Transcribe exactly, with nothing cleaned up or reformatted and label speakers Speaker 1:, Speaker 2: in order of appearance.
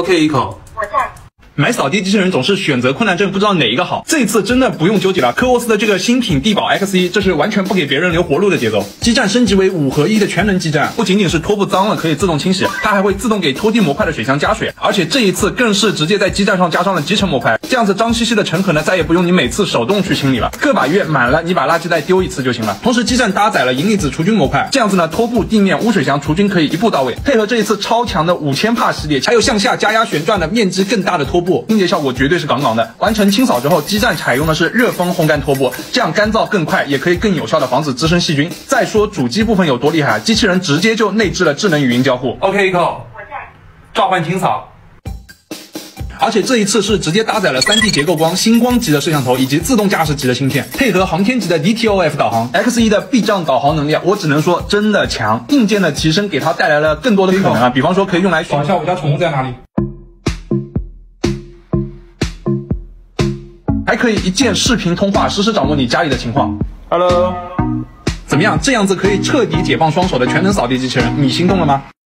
Speaker 1: OK 一口。
Speaker 2: 我在。
Speaker 3: 买扫地机器人总是选择困难症，不知道哪一个好。这一次真的不用纠结了，科沃斯的这个新品地堡 X 一，这是完全不给别人留活路的节奏。基站升级为五合一的全能基站，不仅仅是拖布脏了可以自动清洗，它还会自动给拖地模块的水箱加水，而且这一次更是直接在基站上加上了集成模块，这样子脏兮兮的尘壳呢，再也不用你每次手动去清理了，个把月满了你把垃圾袋丢一次就行了。同时基站搭载了银离子除菌模块，这样子呢，拖布、地面、污水箱除菌可以一步到位，配合这一次超强的五千帕系列，还有向下加压旋转的面积更大的拖布，清洁效果绝对是杠杠的。完成清扫之后，基站采用的是热风烘干拖布，这样干燥更快，也可以更有效的防止滋生细菌。再说主机部分有多厉害，机器人直接就内置了智能语音交互。
Speaker 1: OK 一口。
Speaker 2: 我在。
Speaker 1: 召唤清扫。
Speaker 3: 而且这一次是直接搭载了 三 D 结构光、星光级的摄像头以及自动驾驶级的芯片，配合航天级的 D T O F 导航 ，X 一 的避障导航能力，我只能说真的强。硬件的提升给它带来了更多的可能啊，比方说可以用来
Speaker 1: 找一下我家宠物在哪里。
Speaker 3: 还可以一键视频通话，实时掌握你家里的情况。
Speaker 1: Hello，
Speaker 3: 怎么样？这样子可以彻底解放双手的全能扫地机器人，你心动了吗？